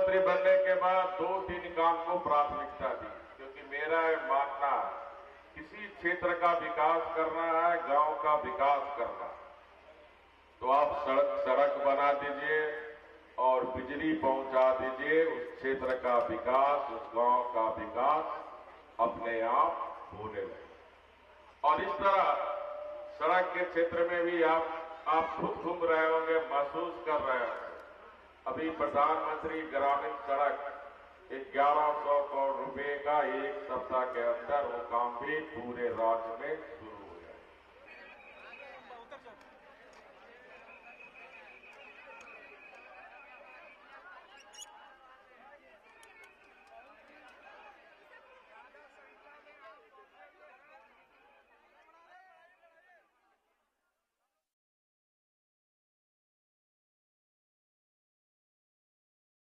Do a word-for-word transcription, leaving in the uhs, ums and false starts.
मुख्यमंत्री बनने के बाद दो तीन काम को प्राथमिकता दी, क्योंकि मेरा मानना किसी क्षेत्र का विकास करना है, गांव का विकास करना, तो आप सड़क सड़क बना दीजिए और बिजली पहुंचा दीजिए, उस क्षेत्र का विकास, उस गांव का विकास अपने आप होने लगे। और इस तरह सड़क के क्षेत्र में भी आप आप खुद घूम रहे होंगे, महसूस कर रहे होंगे। अभी प्रधानमंत्री ग्रामीण सड़क ग्यारह सौ करोड़ रुपए का एक सप्ताह के अंदर वो काम भी पूरे राज्य में